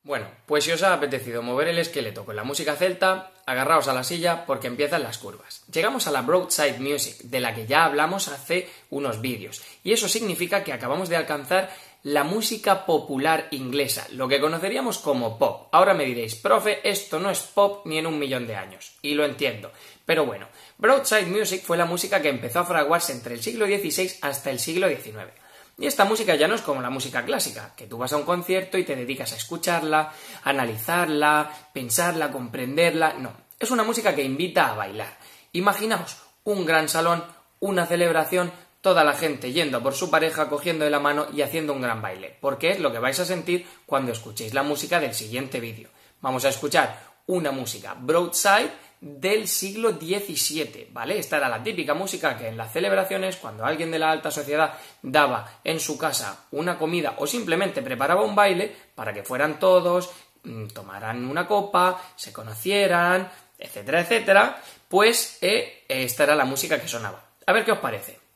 Bueno, pues si os ha apetecido mover el esqueleto con la música celta, agarraos a la silla porque empiezan las curvas. Llegamos a la Broadside Music, de la que ya hablamos hace unos vídeos, y eso significa que acabamos de alcanzar la música popular inglesa, lo que conoceríamos como pop. Ahora me diréis, profe, esto no es pop ni en 1.000.000 de años, y lo entiendo. Pero bueno, Broadside Music fue la música que empezó a fraguarse entre el siglo XVI hasta el siglo XIX. Y esta música ya no es como la música clásica, que tú vas a un concierto y te dedicas a escucharla, analizarla, pensarla, comprenderla. No, es una música que invita a bailar. Imaginaos un gran salón, una celebración, toda la gente yendo por su pareja, cogiendo de la mano y haciendo un gran baile, porque es lo que vais a sentir cuando escuchéis la música del siguiente vídeo. Vamos a escuchar una música Broadside del siglo XVII, ¿vale? Esta era la típica música que en las celebraciones, cuando alguien de la alta sociedad daba en su casa una comida o simplemente preparaba un baile para que fueran todos, tomaran una copa, se conocieran, etcétera, etcétera, pues esta era la música que sonaba. A ver qué os parece.